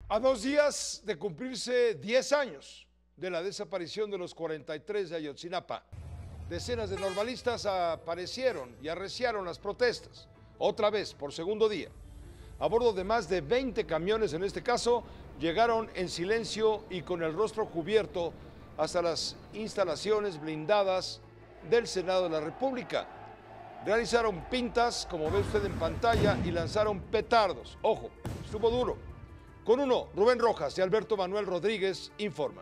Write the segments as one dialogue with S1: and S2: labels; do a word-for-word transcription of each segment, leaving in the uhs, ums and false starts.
S1: A dos días de cumplirse diez años de la desaparición de los cuarenta y tres de Ayotzinapa, decenas de normalistas aparecieron y arreciaron las protestas, otra vez por segundo día. A bordo de más de veinte camiones, en este caso, llegaron en silencio y con el rostro cubierto hasta las instalaciones blindadas del Senado de la República. Realizaron pintas, como ve usted en pantalla, y lanzaron petardos. Ojo, estuvo duro. Con uno, Rubén Rojas y Alberto Manuel Rodríguez informan.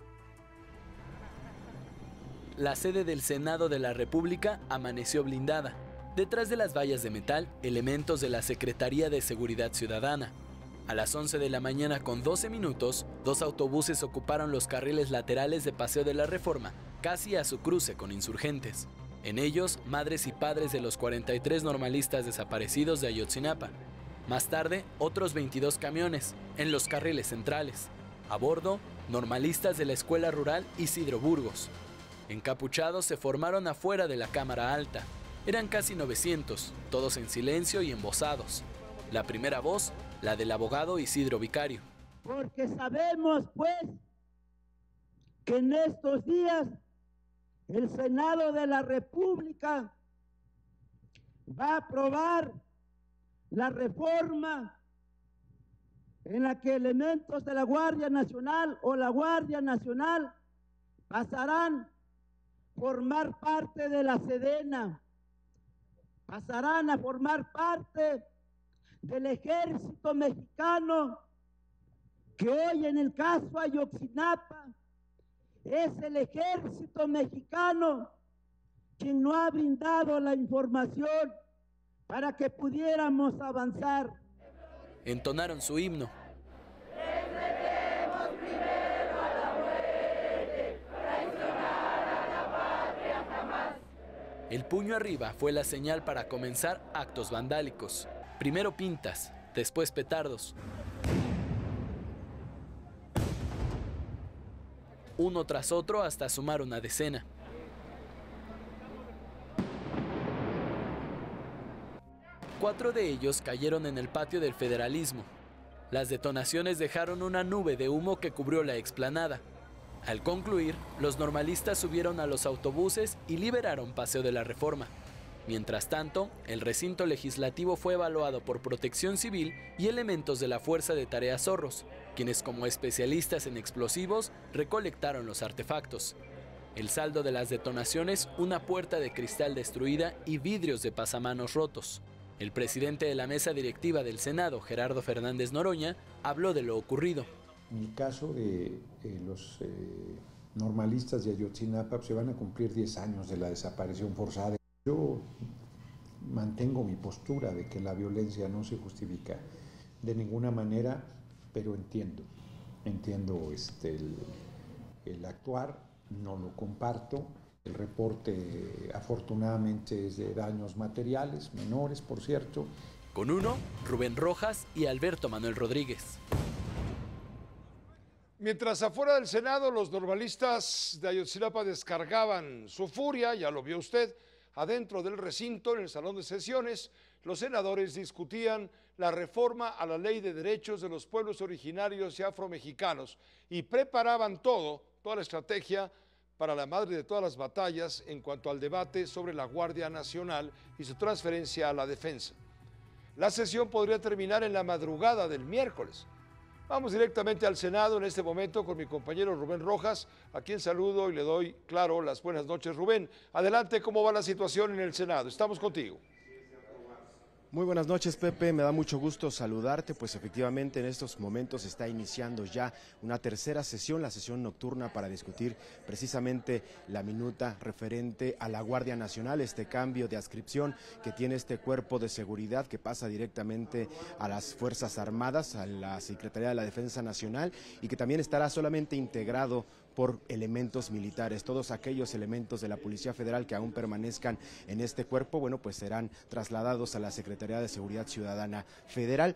S2: La sede del Senado de la República amaneció blindada. Detrás de las vallas de metal, elementos de la Secretaría de Seguridad Ciudadana. A las once de la mañana con doce minutos, dos autobuses ocuparon los carriles laterales de Paseo de la Reforma, casi a su cruce con insurgentes. En ellos, madres y padres de los cuarenta y tres normalistas desaparecidos de Ayotzinapa. Más tarde, otros veintidós camiones, en los carriles centrales. A bordo, normalistas de la Escuela Rural Isidro Burgos. Encapuchados se formaron afuera de la Cámara Alta. Eran casi novecientos, todos en silencio y embosados. La primera voz, la del abogado Isidro Vicario.
S3: Porque sabemos, pues, que en estos días el Senado de la República va a aprobar la reforma en la que elementos de la Guardia Nacional o la Guardia Nacional pasarán a formar parte de la Sedena, pasarán a formar parte del ejército mexicano, que hoy en el caso Ayotzinapa es el ejército mexicano quien no ha brindado la información para que pudiéramos avanzar.
S2: Entonaron su himno.
S4: Enfrentemos primero a la muerte, traicionar a la patria jamás.
S2: El puño arriba fue la señal para comenzar actos vandálicos. Primero pintas, después petardos. Uno tras otro hasta sumar una decena. Cuatro de ellos cayeron en el patio del Federalismo. Las detonaciones dejaron una nube de humo que cubrió la explanada. Al concluir, los normalistas subieron a los autobuses y liberaron Paseo de la Reforma. Mientras tanto, el recinto legislativo fue evaluado por Protección Civil y elementos de la Fuerza de Tareas Zorros, quienes como especialistas en explosivos recolectaron los artefactos. El saldo de las detonaciones, una puerta de cristal destruida y vidrios de pasamanos rotos. El presidente de la mesa directiva del Senado, Gerardo Fernández Noroña, habló de lo ocurrido.
S5: En el caso de eh, los eh, normalistas de Ayotzinapa, pues, se van a cumplir diez años de la desaparición forzada. Yo mantengo mi postura de que la violencia no se justifica de ninguna manera, pero entiendo, entiendo este, el, el actuar, no lo comparto. El reporte afortunadamente es de daños materiales, menores por cierto.
S2: Con uno, Rubén Rojas y Alberto Manuel Rodríguez.
S1: Mientras afuera del Senado los normalistas de Ayotzinapa descargaban su furia, ya lo vio usted, adentro del recinto, en el salón de sesiones, los senadores discutían la reforma a la Ley de Derechos de los Pueblos Originarios y Afromexicanos y preparaban todo, toda la estrategia para la madre de todas las batallas en cuanto al debate sobre la Guardia Nacional y su transferencia a la defensa. La sesión podría terminar en la madrugada del miércoles. Vamos directamente al Senado en este momento con mi compañero Rubén Rojas, a quien saludo y le doy, claro, las buenas noches. Rubén, adelante, ¿cómo va la situación en el Senado? Estamos contigo.
S6: Muy buenas noches, Pepe, me da mucho gusto saludarte, pues efectivamente en estos momentos está iniciando ya una tercera sesión, la sesión nocturna para discutir precisamente la minuta referente a la Guardia Nacional, este cambio de adscripción que tiene este cuerpo de seguridad que pasa directamente a las Fuerzas Armadas, a la Secretaría de la Defensa Nacional y que también estará solamente integrado por elementos militares. Todos aquellos elementos de la Policía Federal que aún permanezcan en este cuerpo, bueno, pues serán trasladados a la Secretaría de Seguridad Ciudadana Federal.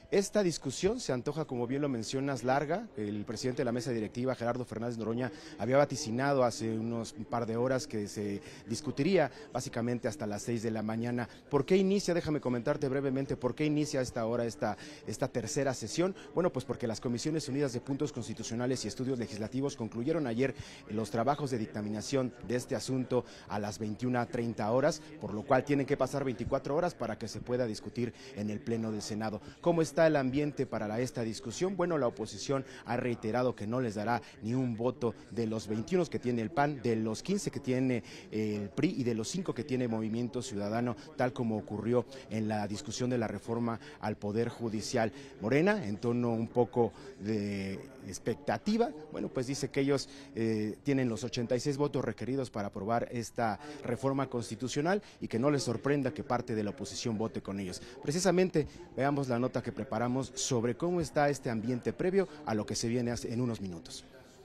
S6: Esta discusión se antoja, como bien lo mencionas, larga. El presidente de la mesa directiva, Gerardo Fernández Noroña, había vaticinado hace unos un par de horas que se discutiría básicamente hasta las seis de la mañana. ¿Por qué inicia? Déjame comentarte brevemente por qué inicia a esta hora esta, esta tercera sesión. Bueno, pues porque las Comisiones Unidas de Puntos Constitucionales y Estudios Legislativos concluyeron ayer los trabajos de dictaminación de este asunto a las veintiuna treinta horas, por lo cual tienen que pasar veinticuatro horas para que se pueda discutir en el Pleno del Senado. ¿Cómo está el ambiente para la, esta discusión? Bueno, la oposición ha reiterado que no les dará ni un voto de los veintiuno que tiene el P A N, de los quince que tiene el P R I y de los cinco que tiene Movimiento Ciudadano, tal como ocurrió en la discusión de la reforma al Poder Judicial. Morena, en tono un poco de expectativa, bueno, pues dice que ellos eh, tienen los ochenta y seis votos requeridos para aprobar esta reforma constitucional y que no les sorprenda que parte de la oposición vote con ellos. Precisamente, veamos la nota que preparamos sobre cómo está este ambiente previo a lo que se viene en unos minutos.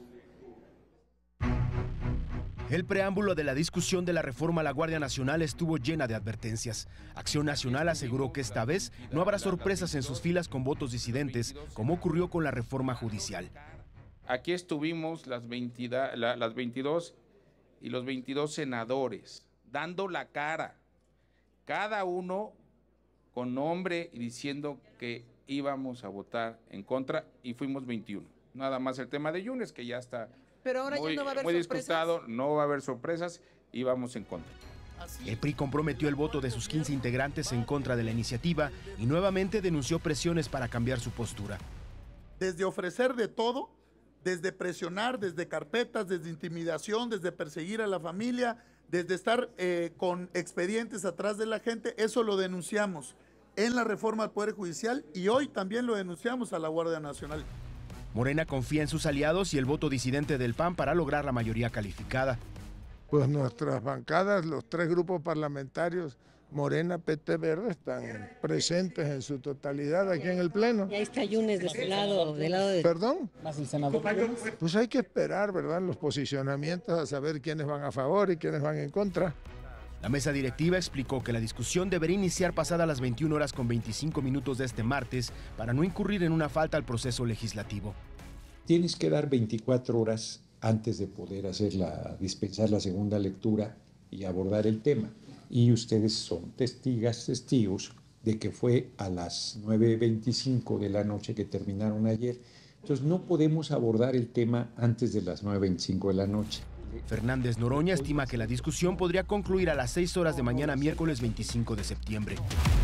S7: El preámbulo de la discusión de la reforma a la Guardia Nacional estuvo llena de advertencias. Acción Nacional aseguró que esta vez no habrá sorpresas en sus filas con votos disidentes, como ocurrió con la reforma judicial.
S8: Aquí estuvimos las, veinte, la, las veintidós y los veintidós senadores, dando la cara, cada uno con nombre y diciendo que íbamos a votar en contra, y fuimos veintiuno. Nada más el tema de Yunes, que ya está...
S9: Pero ahora
S8: muy,
S9: ya no va a haber
S8: muy
S9: sorpresas.
S8: discutido, no va a haber sorpresas y vamos en contra.
S7: El P R I comprometió el voto de sus quince integrantes en contra de la iniciativa y nuevamente denunció presiones para cambiar su postura.
S10: Desde ofrecer de todo, desde presionar, desde carpetas, desde intimidación, desde perseguir a la familia, desde estar eh, con expedientes atrás de la gente, eso lo denunciamos en la reforma al Poder Judicial y hoy también lo denunciamos a la Guardia Nacional.
S7: Morena confía en sus aliados y el voto disidente del P A N para lograr la mayoría calificada.
S11: Pues nuestras bancadas, los tres grupos parlamentarios, Morena, P T, Verde, están presentes en su totalidad aquí en el Pleno.
S12: Y ahí está Yunes de su lado, del lado de...
S11: ¿Perdón?
S12: Más el senador.
S11: Pues hay que esperar, ¿verdad?, los posicionamientos a saber quiénes van a favor y quiénes van en contra.
S7: La mesa directiva explicó que la discusión debería iniciar pasadas las veintiuna horas con veinticinco minutos de este martes para no incurrir en una falta al proceso legislativo.
S5: Tienes que dar veinticuatro horas antes de poder hacer la, dispensar la segunda lectura y abordar el tema. Y ustedes son testigas, testigos de que fue a las nueve veinticinco de la noche que terminaron ayer. Entonces no podemos abordar el tema antes de las nueve veinticinco de la noche.
S7: Fernández Noroña estima que la discusión podría concluir a las seis horas de mañana, miércoles veinticinco de septiembre.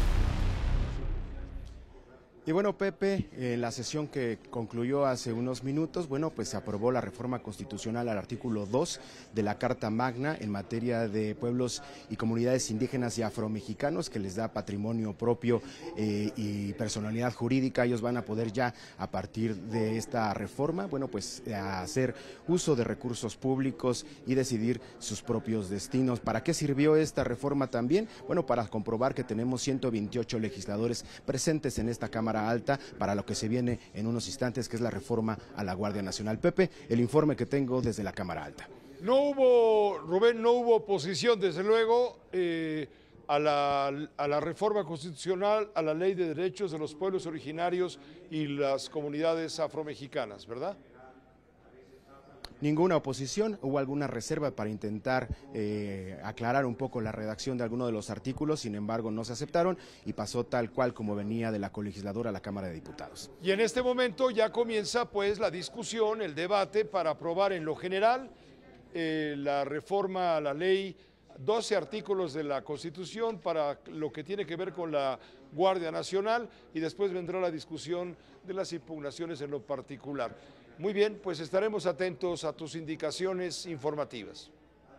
S6: Y bueno, Pepe, en la sesión que concluyó hace unos minutos, bueno, pues se aprobó la reforma constitucional al artículo dos de la Carta Magna en materia de pueblos y comunidades indígenas y afromexicanos, que les da patrimonio propio eh, y personalidad jurídica. Ellos van a poder ya, a partir de esta reforma, bueno, pues a hacer uso de recursos públicos y decidir sus propios destinos. ¿Para qué sirvió esta reforma también? Bueno, para comprobar que tenemos ciento veintiocho legisladores presentes en esta Cámara Alta para lo que se viene en unos instantes, que es la reforma a la Guardia Nacional. Pepe, el informe que tengo desde la Cámara Alta.
S1: No hubo, Rubén, no hubo oposición, desde luego, eh, a, la, a la reforma constitucional, a la ley de derechos de los pueblos originarios y las comunidades afromexicanas, ¿verdad?
S6: Ninguna oposición, hubo alguna reserva para intentar eh, aclarar un poco la redacción de alguno de los artículos, sin embargo no se aceptaron y pasó tal cual como venía de la colegisladora a la Cámara de Diputados.
S1: Y en este momento ya comienza pues la discusión, el debate para aprobar en lo general eh, la reforma a la ley, doce artículos de la Constitución para lo que tiene que ver con la Guardia Nacional, y después vendrá la discusión de las impugnaciones en lo particular. Muy bien, pues estaremos atentos a tus indicaciones informativas.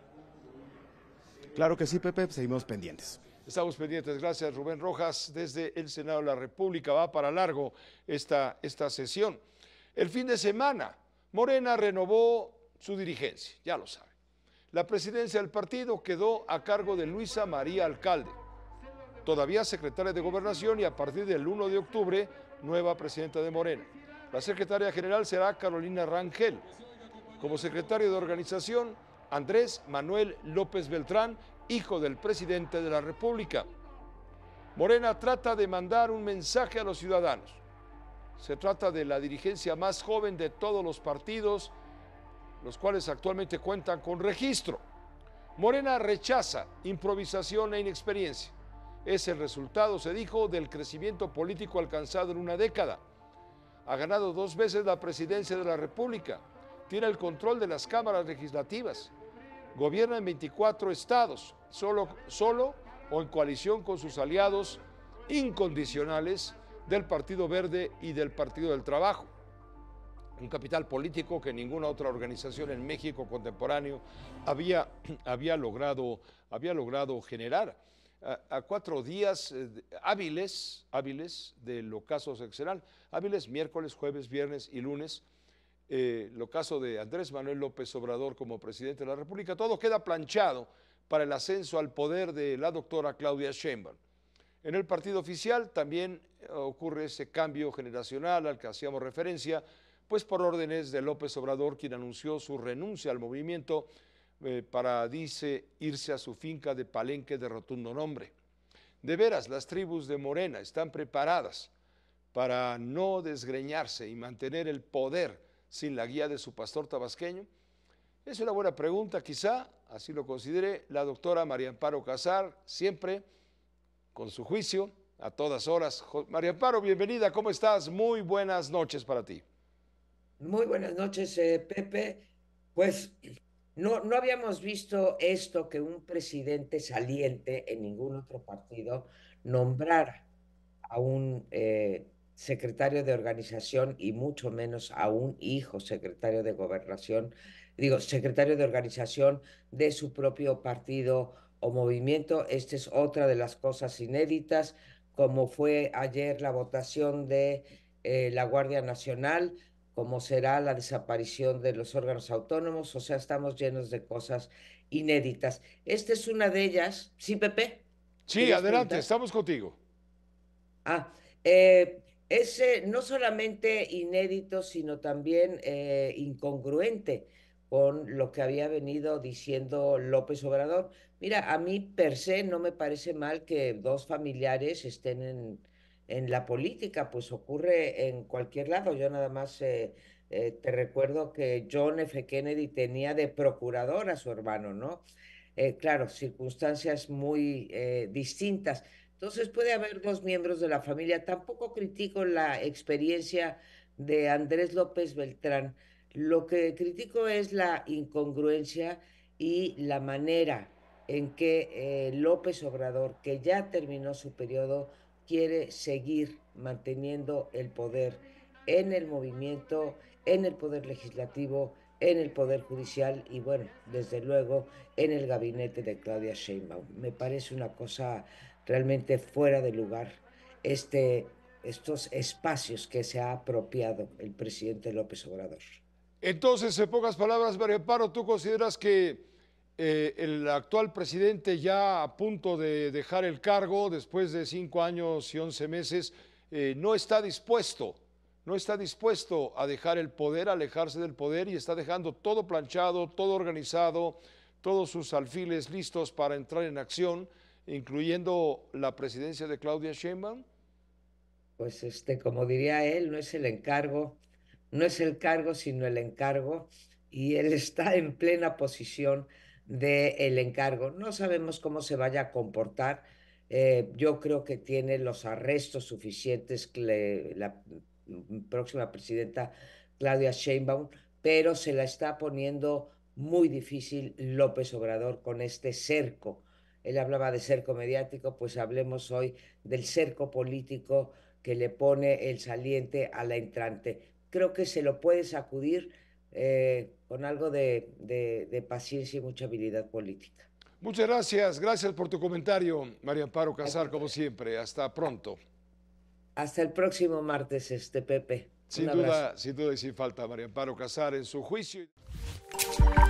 S6: Claro que sí, Pepe, seguimos pendientes.
S1: Estamos pendientes, gracias Rubén Rojas, desde el Senado de la República. Va para largo esta, esta sesión. El fin de semana, Morena renovó su dirigencia, ya lo saben. La presidencia del partido quedó a cargo de Luisa María Alcalde, todavía secretaria de Gobernación, y a partir del primero de octubre, nueva presidenta de Morena. La secretaria general será Carolina Rangel. Como secretario de organización, Andrés Manuel López Beltrán, hijo del presidente de la República. Morena trata de mandar un mensaje a los ciudadanos. Se trata de la dirigencia más joven de todos los partidos, los cuales actualmente cuentan con registro. Morena rechaza improvisación e inexperiencia. Es el resultado, se dijo, del crecimiento político alcanzado en una década. Ha ganado dos veces la presidencia de la República, tiene el control de las cámaras legislativas, gobierna en veinticuatro estados, solo, solo o en coalición con sus aliados incondicionales del Partido Verde y del Partido del Trabajo. Un capital político que ninguna otra organización en México contemporáneo había, había, logrado, había logrado generar. A, a cuatro días eh, hábiles, hábiles del ocaso sexenal, hábiles miércoles, jueves, viernes y lunes, eh, el ocaso de Andrés Manuel López Obrador como presidente de la República, todo queda planchado para el ascenso al poder de la doctora Claudia Sheinbaum. En el partido oficial también ocurre ese cambio generacional al que hacíamos referencia, pues por órdenes de López Obrador, quien anunció su renuncia al movimiento eh, para, dice, irse a su finca de Palenque de rotundo nombre. De veras, las tribus de Morena están preparadas para no desgreñarse y mantener el poder sin la guía de su pastor tabasqueño. Es una buena pregunta, quizá, así lo considere la doctora María Amparo Casar, siempre con su juicio, a todas horas. María Amparo, bienvenida, ¿cómo estás? Muy buenas noches para ti.
S9: Muy buenas noches, eh, Pepe. Pues no, no habíamos visto esto, que un presidente saliente en ningún otro partido nombrara a un eh, secretario de organización y mucho menos a un hijo secretario de gobernación, digo, secretario de organización de su propio partido o movimiento. Esta es otra de las cosas inéditas, como fue ayer la votación de eh, la Guardia Nacional, como será la desaparición de los órganos autónomos. O sea, estamos llenos de cosas inéditas. Esta es una de ellas. ¿Sí, Pepe?
S1: Sí, adelante, estamos contigo.
S9: Ah, eh, es eh, no solamente inédito, sino también eh, incongruente con lo que había venido diciendo López Obrador. Mira, a mí per se no me parece mal que dos familiares estén en, en la política, pues ocurre en cualquier lado. Yo nada más eh, eh, te recuerdo que John F. Kennedy tenía de procurador a su hermano, ¿no? Eh, claro, circunstancias muy eh, distintas. Entonces puede haber dos miembros de la familia. Tampoco critico la experiencia de Andrés López Beltrán. Lo que critico es la incongruencia y la manera en que eh, López Obrador, que ya terminó su periodo, quiere seguir manteniendo el poder en el movimiento, en el poder legislativo, en el poder judicial y, bueno, desde luego, en el gabinete de Claudia Sheinbaum. Me parece una cosa realmente fuera de lugar este, estos espacios que se ha apropiado el presidente López Obrador.
S1: Entonces, en pocas palabras, María Amparo, ¿tú consideras que eh, el actual presidente, ya a punto de dejar el cargo después de cinco años y once meses, eh, no está dispuesto, no está dispuesto a dejar el poder, a alejarse del poder, y está dejando todo planchado, todo organizado, todos sus alfiles listos para entrar en acción, incluyendo la presidencia de Claudia Sheinbaum?
S9: Pues este, como diría él, no es el encargo, no es el cargo, sino el encargo, y él está en plena posición del encargo. No sabemos cómo se vaya a comportar. Eh, yo creo que tiene los arrestos suficientes que le, la próxima presidenta Claudia Sheinbaum, pero se la está poniendo muy difícil López Obrador con este cerco. Él hablaba de cerco mediático, pues hablemos hoy del cerco político que le pone el saliente a la entrante. Creo que se lo puede sacudir eh, con algo de, de, de paciencia y mucha habilidad política.
S1: Muchas gracias, gracias por tu comentario, María Amparo Casar, como siempre. Hasta pronto.
S9: Hasta el próximo martes, este Pepe.
S1: Sin duda, sin duda y sin falta, María Amparo Casar en su juicio.